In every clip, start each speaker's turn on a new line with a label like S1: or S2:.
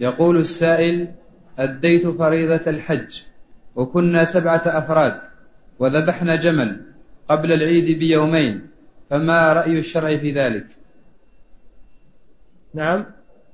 S1: يقول السائل: أديت فريضة الحج وكنا 7 أفراد وذبحنا جمل قبل العيد بيومين، فما رأي الشرع في ذلك؟
S2: نعم.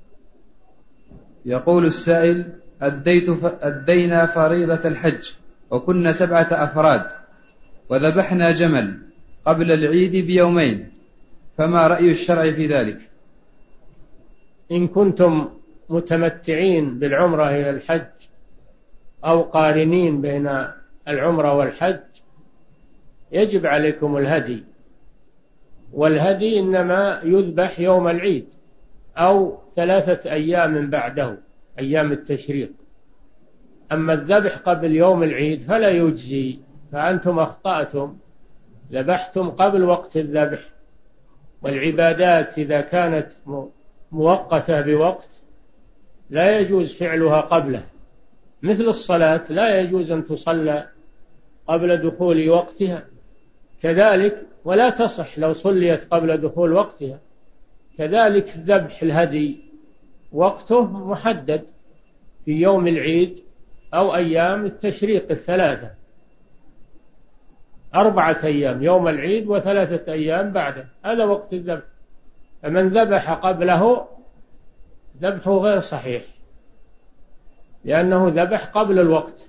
S1: يقول السائل: أدينا فريضة الحج وكنا 7 أفراد وذبحنا جمل قبل العيد بيومين، فما رأي الشرع في ذلك؟
S2: إن كنتم متمتعين بالعمرة إلى الحج أو قارنين بين العمرة والحج يجب عليكم الهدي، والهدي إنما يذبح يوم العيد أو 3 أيام بعده، أيام التشريق. أما الذبح قبل يوم العيد فلا يجزي، فأنتم أخطأتم، ذبحتم قبل وقت الذبح. والعبادات إذا كانت مؤقتة بوقت لا يجوز فعلها قبله، مثل الصلاة لا يجوز أن تصلى قبل دخول وقتها كذلك، ولا تصح لو صليت قبل دخول وقتها. كذلك ذبح الهدي وقته محدد في يوم العيد أو أيام التشريق 3، 4 أيام، يوم العيد و3 أيام بعده، هذا وقت الذبح. فمن ذبح قبله ذبحه غير صحيح، لأنه ذبح قبل الوقت.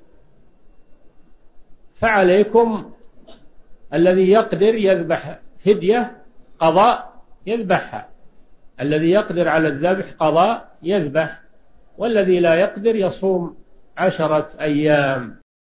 S2: فعليكم الذي يقدر يذبح فدية قضاء يذبحها، الذي يقدر على الذبح قضاء يذبح، والذي لا يقدر يصوم 10 أيام.